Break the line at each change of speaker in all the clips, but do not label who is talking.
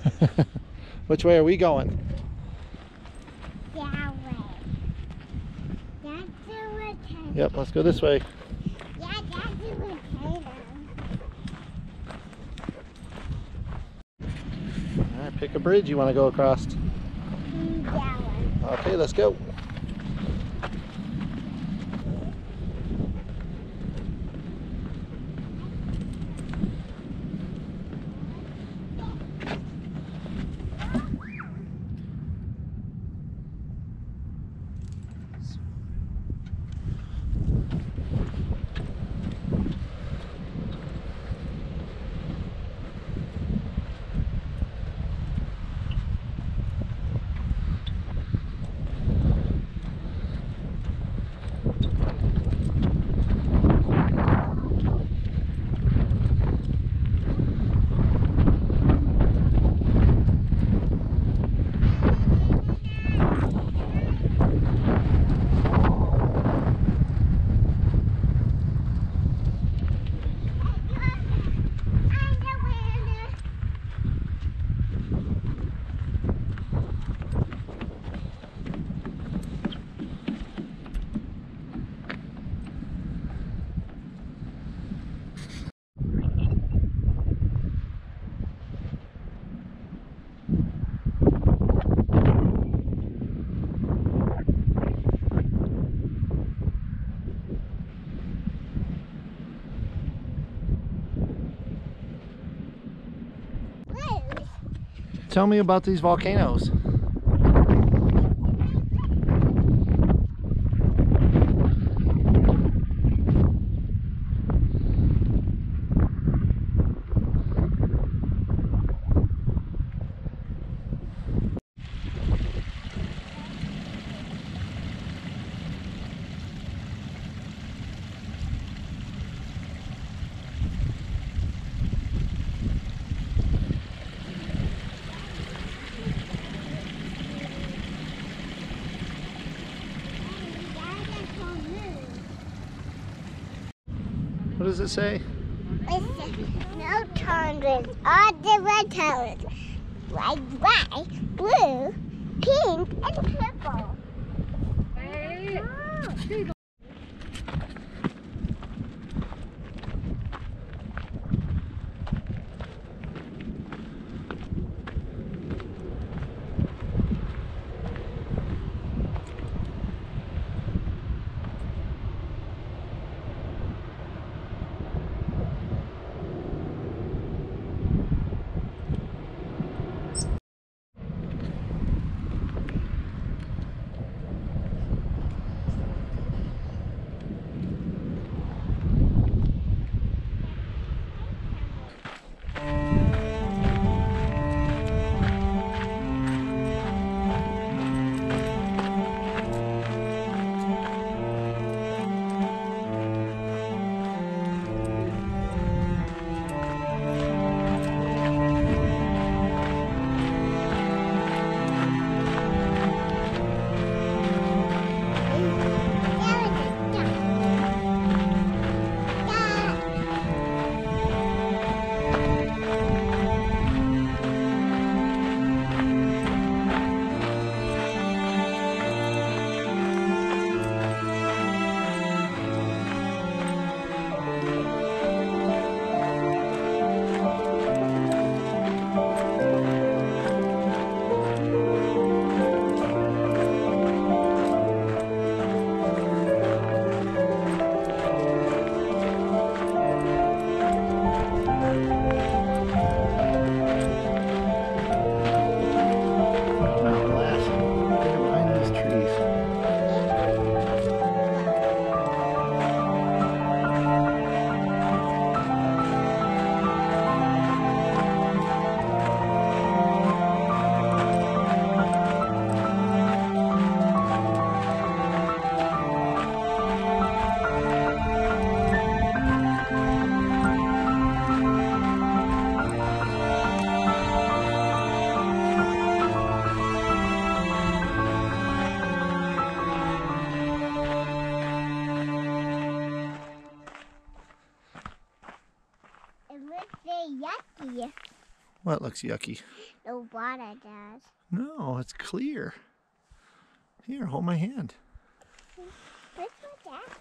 Which way are we going?
That way. That's the volcano.
Yep, let's go this way.
Yeah, that's the volcano.
All right, pick a bridge you want to go across.
That one.
Okay, let's go. Tell me about these volcanoes. What does it say?
No tolerance. All different colors. Like white, blue, pink, and purple. Yucky.
What looks yucky?
The water does.
No, it's clear. Here, hold my hand.
What's that?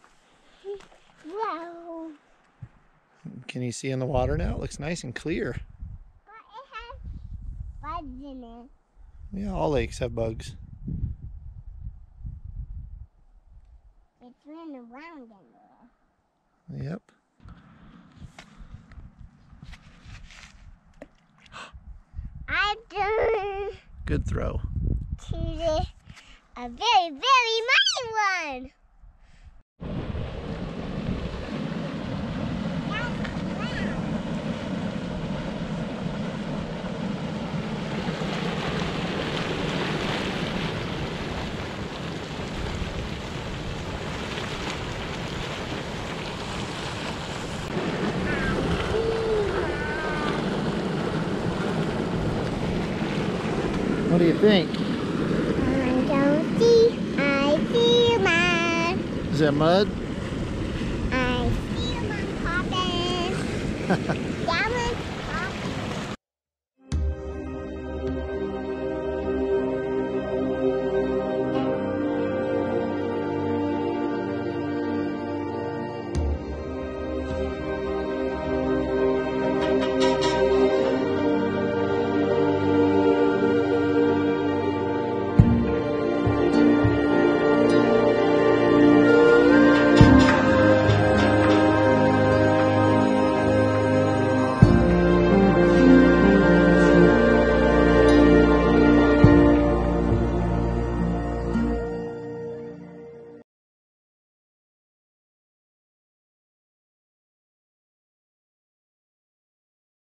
Whoa.
Can you see in the water now? It looks nice and clear.
But it has bugs in it.
Yeah, all lakes have bugs.
It's running around in there.
Yep.
I've done
Good throw.
a very, very muddy one.
What do you think?
I feel mud.
Is that mud?
I feel mud popping.